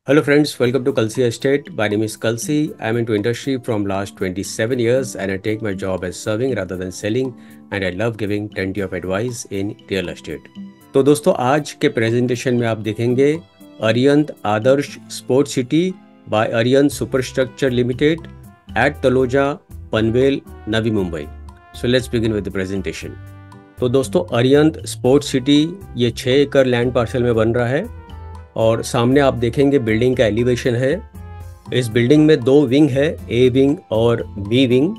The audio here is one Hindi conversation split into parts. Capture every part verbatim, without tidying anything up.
Hello friends, welcome to Kalsi Estate. My name is Kalsi. I'm into industry from last twenty-seven years and I take my job as serving rather than selling and I love giving plenty of advice in real estate. तो दोस्तों आज के प्रेजेंटेशन में आप देखेंगे Arihant Aadarsh sports city by Arihant superstructure limited at Taloja Panvel Navi Mumbai. So let's begin with the presentation. तो दोस्तों अरियंत स्पोर्ट्स सिटी ये छः एकड़ लैंड पार्सल में बन रहा है और सामने आप देखेंगे बिल्डिंग का एलिवेशन है. इस बिल्डिंग में दो विंग है, ए विंग और बी विंग,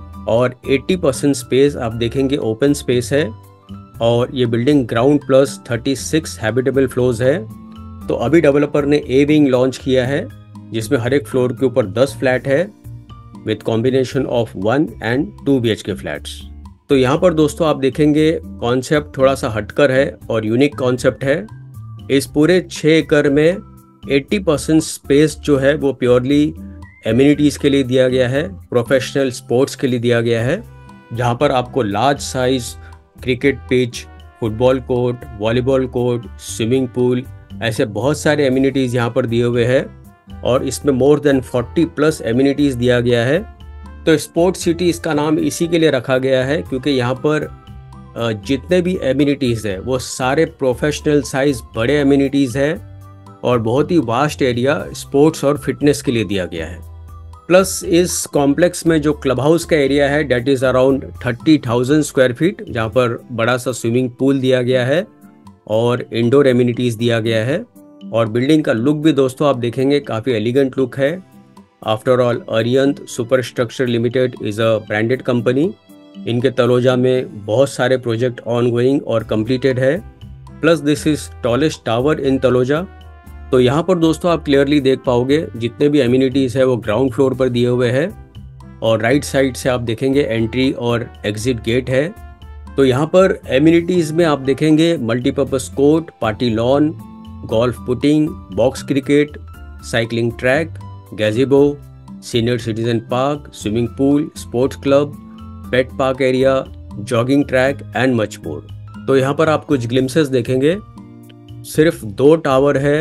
और अस्सी परसेंट स्पेस आप देखेंगे ओपन स्पेस है और ये बिल्डिंग ग्राउंड प्लस छत्तीस हैबिटेबल फ्लोर्स है. तो अभी डेवलपर ने ए विंग लॉन्च किया है जिसमें हर एक फ्लोर के ऊपर दस फ्लैट है with combination of one and two B H K flats. तो यहाँ पर दोस्तों आप देखेंगे कॉन्सेप्ट थोड़ा सा हटकर है और यूनिक कॉन्सेप्ट है. इस पूरे छः एकड़ में अस्सी परसेंट स्पेस जो है वो प्योरली एमिनिटीज़ के लिए दिया गया है, प्रोफेशनल स्पोर्ट्स के लिए दिया गया है, जहाँ पर आपको large size cricket pitch, football court, volleyball court, swimming pool, ऐसे बहुत सारे एमिनिटीज़ यहाँ पर दिए हुए हैं और इसमें मोर देन चालीस प्लस एमिनिटीज़ दिया गया है. तो स्पोर्ट्स सिटी इसका नाम इसी के लिए रखा गया है क्योंकि यहाँ पर जितने भी एमिनिटीज़ है वो सारे प्रोफेशनल साइज बड़े एमिनिटीज़ है और बहुत ही वास्ट एरिया स्पोर्ट्स और फिटनेस के लिए दिया गया है. प्लस इस कॉम्प्लेक्स में जो क्लब हाउस का एरिया है that is around thirty thousand square feet, जहाँ पर बड़ा सा स्विमिंग पूल दिया गया है और इंडोर एमिनिटीज़ दिया गया है. और बिल्डिंग का लुक भी दोस्तों आप देखेंगे काफ़ी एलिगेंट लुक है. After all Arihant superstructure limited is a branded company. इनके तलोजा में बहुत सारे प्रोजेक्ट ऑन गोइंग और कंप्लीटेड है. Plus this is tallest tower in Taloja. तो यहाँ पर दोस्तों आप क्लियरली देख पाओगे जितने भी एमिनिटीज़ है वो ग्राउंड फ्लोर पर दिए हुए हैं और राइट साइड से आप देखेंगे एंट्री और एग्जिट गेट है. तो यहाँ पर एमिनिटीज़ में आप देखेंगे multipurpose court, party lawn, golf putting, box cricket, cycling track, gazebo, senior citizen park, swimming pool, sports club, pet park area, jogging track and much more. तो यहाँ पर आप कुछ ग्लिम्सेस देखेंगे. सिर्फ दो टावर है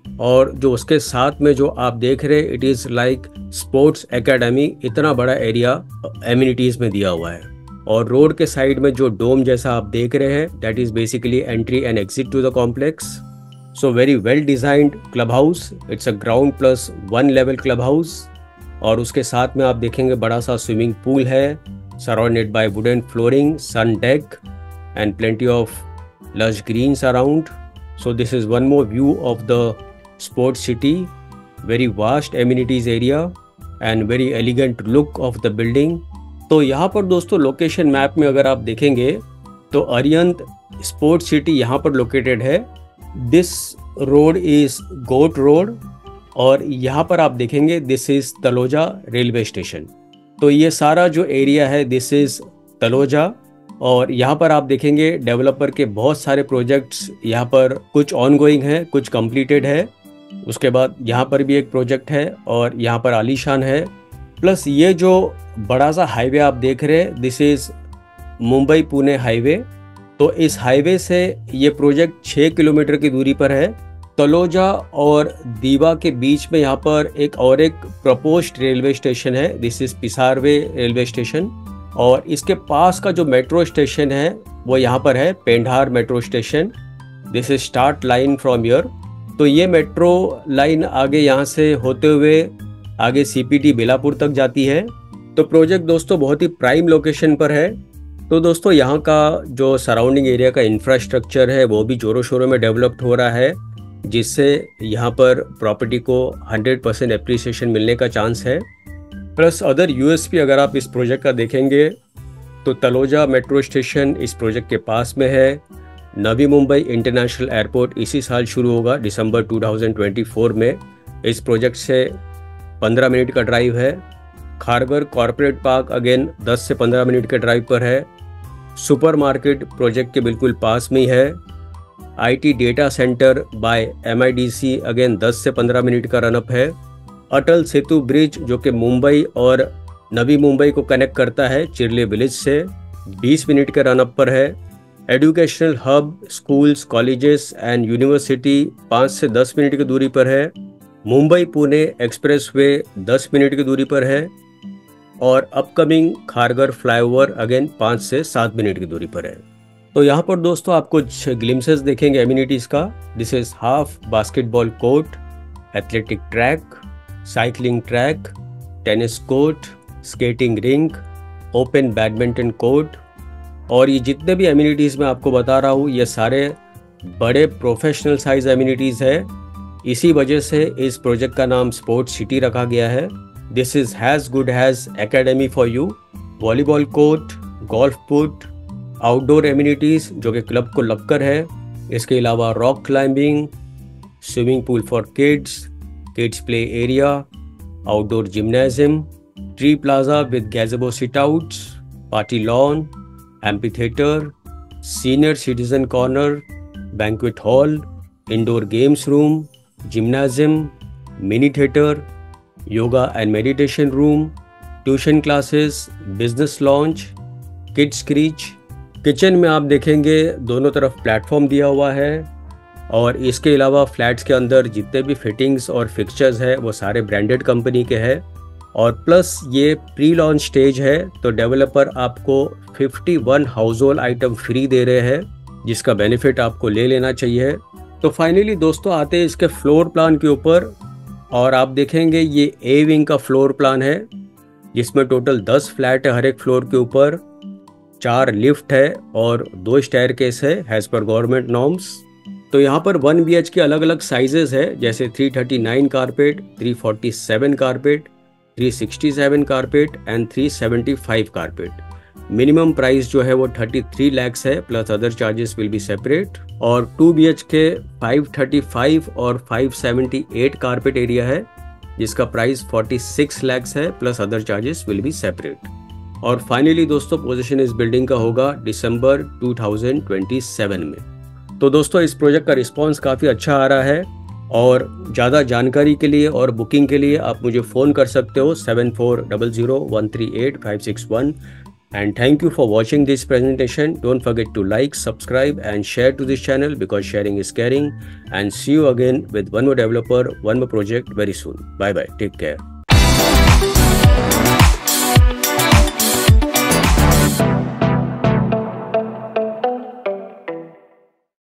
और जो उसके साथ में जो आप देख रहे it is like sports academy. इतना बड़ा एरिया एमिनिटीज़ में दिया हुआ है और रोड के साइड में जो डोम जैसा आप देख रहे हैं that is basically entry and exit to the complex. So very well designed club house. It's a ground plus one level club house और उसके साथ में आप देखेंगे बड़ा सा स्विमिंग पूल है surrounded by wooden flooring, sun deck and plenty of lush greens around. So this is one more view of the sports city. Very vast amenities area and very elegant look of the building. तो यहाँ पर दोस्तों लोकेशन मैप में अगर आप देखेंगे तो अरियंत स्पोर्ट्स सिटी यहाँ पर लोकेटेड है. This road is Ghot road और यहाँ पर आप देखेंगे this is Taloja railway station. तो ये सारा जो एरिया है दिस इज़ तलोजा और यहाँ पर आप देखेंगे डेवलपर के बहुत सारे प्रोजेक्ट्स यहाँ पर कुछ ऑनगोइंग है, कुछ कंप्लीटेड है. उसके बाद यहाँ पर भी एक प्रोजेक्ट है और यहाँ पर आलीशान है. प्लस ये जो बड़ा सा हाईवे आप देख रहे हैं this is Mumbai Pune highway. तो इस हाईवे से ये प्रोजेक्ट छः किलोमीटर की दूरी पर है. तलोजा और दीवा के बीच में यहाँ पर एक और एक प्रपोज्ड रेलवे स्टेशन है. This is Pisarve railway station और इसके पास का जो मेट्रो स्टेशन है वो यहाँ पर है Pendhar metro station. This is start line from here. तो ये मेट्रो लाइन आगे यहाँ से होते हुए आगे सीपीटी बेलापुर तक जाती है. तो प्रोजेक्ट दोस्तों बहुत ही प्राइम लोकेशन पर है. तो दोस्तों यहाँ का जो सराउंडिंग एरिया का इंफ्रास्ट्रक्चर है वो भी जोरों शोरों में डेवलप्ड हो रहा है जिससे यहाँ पर प्रॉपर्टी को हंड्रेड परसेंट एप्रिसिएशन मिलने का चांस है. प्लस अदर यूएसपी अगर आप इस प्रोजेक्ट का देखेंगे तो तलोजा मेट्रो स्टेशन इस प्रोजेक्ट के पास में है. नवी मुंबई इंटरनेशनल एयरपोर्ट इसी साल शुरू होगा दिसंबर टू थाउजेंड ट्वेंटी फोर में. इस प्रोजेक्ट से पंद्रह मिनट का ड्राइव है. खारगर कॉरपोरेट पार्क अगेन दस से पंद्रह मिनट के ड्राइव पर है. सुपर मार्केट प्रोजेक्ट के बिल्कुल पास में ही है. IT data centre by MIDC again दस से पंद्रह मिनट का रनअप है. अटल सेतु ब्रिज जो कि मुंबई और नवी मुंबई को कनेक्ट करता है चिरले विलेज से बीस मिनट के रनअप पर है. Educational hub, schools, colleges and university पाँच से दस मिनट की दूरी पर है. मुंबई पुणे एक्सप्रेसवे दस मिनट की दूरी पर है और अपकमिंग खारघर फ्लाईओवर अगेन पाँच से सात मिनट की दूरी पर है। तो यहाँ पर दोस्तों आप कुछ ग्लिम्सेस देखेंगे एमिनिटीज़ का। This is half basketball court, athletic track, cycling track, tennis court, skating rink, open badminton court. और ये जितने भी एमिनिटीज़ मैं आपको बता रहा हूँ ये सारे बड़े प्रोफेशनल साइज एमिनिटीज़ है। इसी वजह से इस प्रोजेक्ट का नाम स्पोर्ट्स सिटी रखा गया है। This is has good has academy for you, volleyball court, golf put, outdoor amenities जो कि क्लब को लगकर है। इसके अलावा rock climbing, swimming pool for kids, kids play area, outdoor gymnasium, tree plaza with gazebo sit outs, party lawn, amphitheatre, senior citizen corner, banquet hall, indoor games room, gymnasium, mini theatre, yoga and meditation room, tuition classes, business lounge, kids creche. Kitchen में आप देखेंगे दोनों तरफ प्लेटफॉर्म दिया हुआ है और इसके अलावा फ्लैट्स के अंदर जितने भी फिटिंग्स और फिक्सचर्स है वो सारे ब्रांडेड कंपनी के हैं। और प्लस ये प्री लॉन्च स्टेज है तो डेवलपर आपको इक्यावन हाउस होल्ड आइटम फ्री दे रहे हैं जिसका बेनिफिट आपको ले लेना चाहिए। तो फाइनली दोस्तों आते हैं इसके फ्लोर प्लान के ऊपर और आप देखेंगे ये ए विंग का फ्लोर प्लान है जिसमें टोटल दस फ्लैट है हर एक फ्लोर के ऊपर, चार लिफ्ट है और दो स्टेयरकेस है एज पर गवर्नमेंट नॉर्म्स। तो यहाँ पर वन बी एच के अलग अलग साइजेस है जैसे तीन सौ उनतालीस कारपेट, तीन सौ सैंतालीस कारपेट, तीन सौ सड़सठ कारपेट एंड तीन सौ पचहत्तर कारपेट। मिनिमम प्राइस जो है वो तैंतीस लाख है plus other charges will be separate. और टू बी एच के पाँच सौ पैंतीस और पाँच सौ अठहत्तर कारपेट एरिया है जिसका प्राइस छियालीस लाख है plus other charges will be separate. और फाइनली दोस्तों पोजीशन इस बिल्डिंग का होगा दिसंबर दो हज़ार सत्ताईस में। तो दोस्तों इस प्रोजेक्ट का रिस्पांस काफ़ी अच्छा आ रहा है और ज़्यादा जानकारी के लिए और बुकिंग के लिए आप मुझे फ़ोन कर सकते हो seven four zero zero one three eight five six one. And thank you for watching this presentation. Don't forget to like, subscribe and share to this channel because sharing is caring. And see you again with one more developer, one more project very soon. Bye bye. Take care.